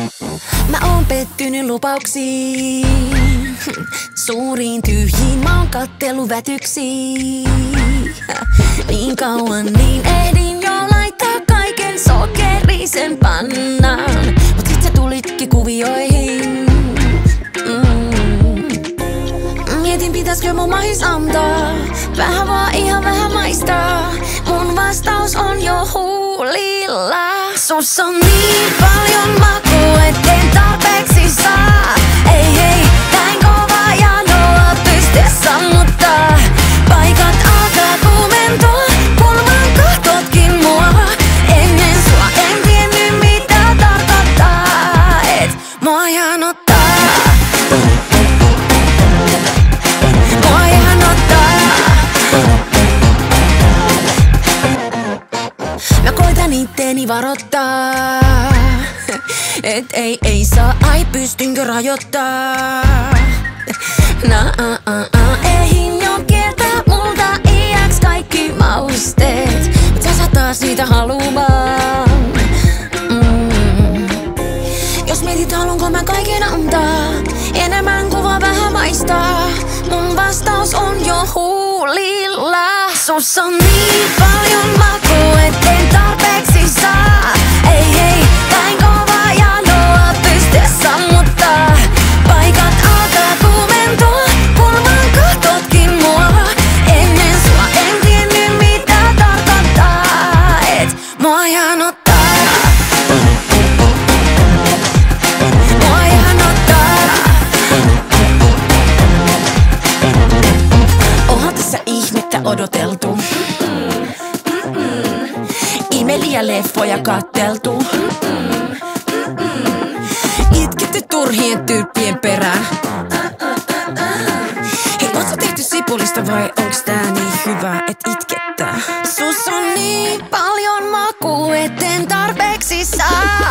Mä oon pettynyt lupauksiin, suuriin tyhjiin mä oon kattellut vätyksiin. Niin kauan niin ehdin jo laittaa kaiken sokerisen pannaan, mut sit sä tulitkin kuvioihin. Mietin pitäiskö mun mahis antaa, vähän vaan ihan vähän maistaa. Mun vastaus on jo huulilla. Sus on niin paljon makua, etten tarpeeksi saa. Ei, näin kovaa janoa pysty sammuttaa. Paikat alkaa kuumentua, kun vaan kahtotkin mua. Ennen sua en tiennyt mitä tarkoittaa, et mua janottaa. Mua janottaa. Mä koitan itteeni varoittaa, et ei saa, ai pystynkö rajoittaa. Eihin jo kieltää multa iäks kaikki mausteet, mut sä saat taas niitä halumaan. Jos mietit haluanko mä kaiken antaa, enemmän kuin vaan vähän maistaa. Mun vastaus on jo huulilla. Sus on niin paljon makua, etten tarpeeksi saa. Ei, näin kovaa janoa pysty sammuttaa. Paikat alkaa kuumentua, kun vaan kahtotkin mua. Ennen sua en tiennyt mitä tarkoittaa, et mua janottaa. Mua janottaa. Onhan tässä ihmettä odoteltu, ihmeellisiä leffoja katteltu, itketty turhien tyyppien perään. Hei, oot sä tehty sipulista vai onks tää niin hyvä et itkettää? Sus on niin paljon makua, etten tarpeeksi saa.